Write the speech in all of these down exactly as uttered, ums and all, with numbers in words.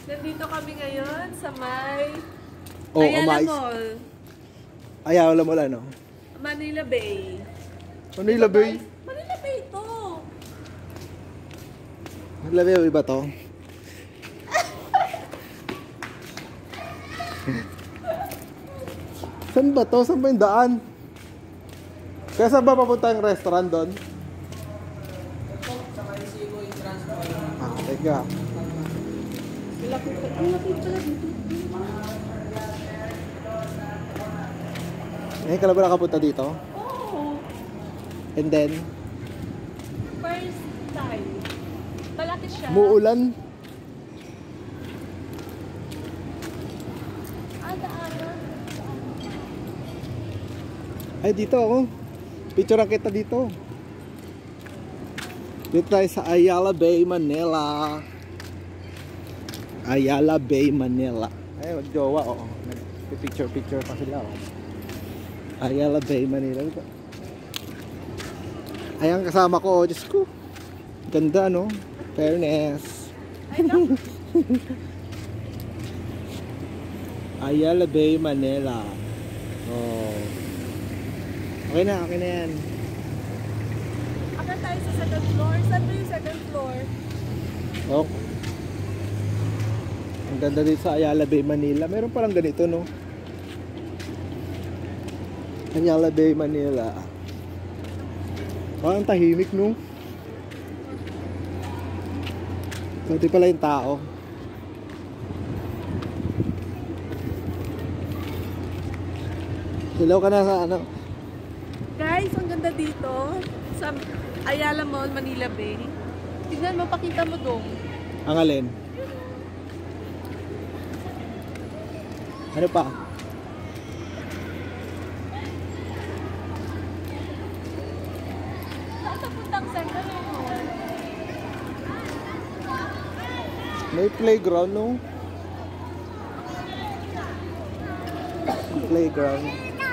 Nandito kami ngayon sa may Oh, Ayala Amais. Mall, Ayala Mall ano? Manila Bay. Manila Bay? Manila Bay to. Manila Bay ba to? Saan ba to? Saan ba yung daan? Kaya saan ba papunta yung restaurant doon? Ah, teka. Lapit pa, ang lapit pala dito. Ngayon ka na ba nakapunta dito? Oo. And then, First time. Malaki siya. muulan. Aga-aga. Ay, dito ako. Picturean kita dito. Dito tayo sa Ayala Bay, Manila. Ayala Bay, Manila. Ay, magjowa, oo. Nag-picture-picture pa sila, oh. Ayala Bay, Manila. Ayan, kasama ko, oh. Diyos ko. Ganda, no? Fairness. Ay, no. Ayala Bay, Manila. Oh. Okay na, okay na yan. Akan tayo sa second floor. Saan ba yung second floor? Oh. Ang ganda dito sa Ayala Bay, Manila. Meron palang ganito, no? Ayala Bay, Manila. Parang tahimik, no? Kunti pala yung tao. Hello ka na sa ano? Guys, ang ganda dito sa Ayala Mall, Manila Bay. Tignan mo, pakita mo dong. Ang alin? Ano pa? Saan sa puntang second floor? May playground, no? Playground.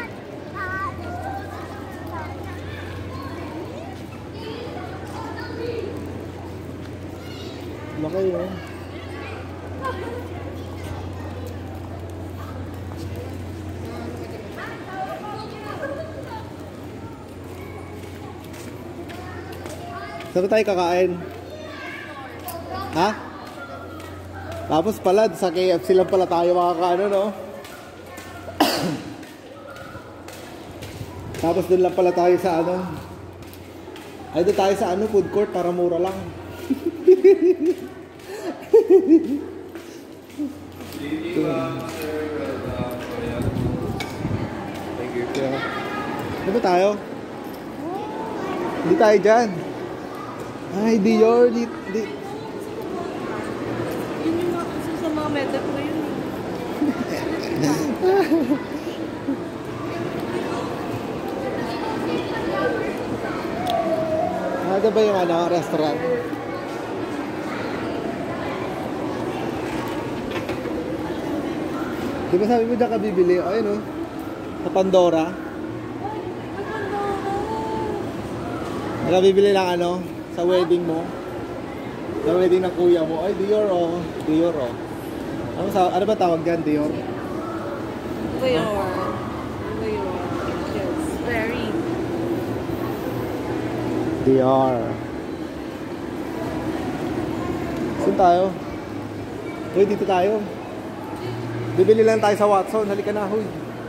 Laki yun. Saan tayo kakain? Ha? Tapos pala, sa K F C lang pala tayo makakaano, no? Tapos doon lang pala tayo sa ano? Ay, doon tayo sa ano, food court para mura lang. Thank you. Ano ba tayo? Hindi tayo dyan. Ay, Dior. Di, di. Yun yung mga kasi sa mga meta ko yun. Ano ba yung ano, restaurant? Di ba sabi mo dyan ka bibili? Ayun, oh. Sa Pandora. Wala bibili lang ano, sa wedding mo. Sa wedding ng kuya mo. Ay, Dior, oh. Dior, oh. Ano, sa, ano ba tawag dyan, Dior? Dior. Dior. Yes, very. Dior. Saan tayo? Uy, dito tayo. Bibili lang tayo sa Watson. Halika na, huy.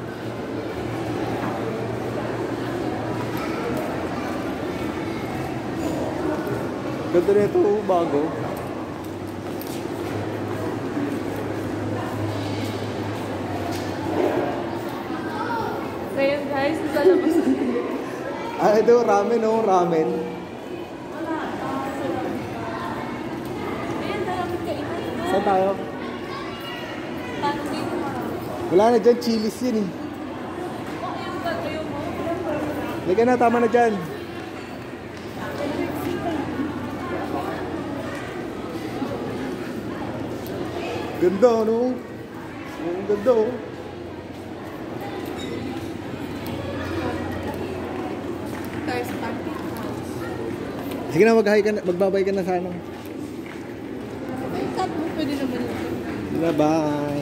Ganda na ito, bago. Ngayon guys, sa labas. Ah, ito, ramen, oh, ramen. Ayan, dalamit ka ina. Saan tayo? Paano dito mga? Wala na dyan, chilis yun eh. Oh, yung gagawin mo. Halika na, tama na dyan. Ganda, no? Ang ganda, oh. Tayo sa party house. Sige na, mag-hi ka na, magbabay ka na sana. Ay, cut mo, pwede naman yun. na, bye.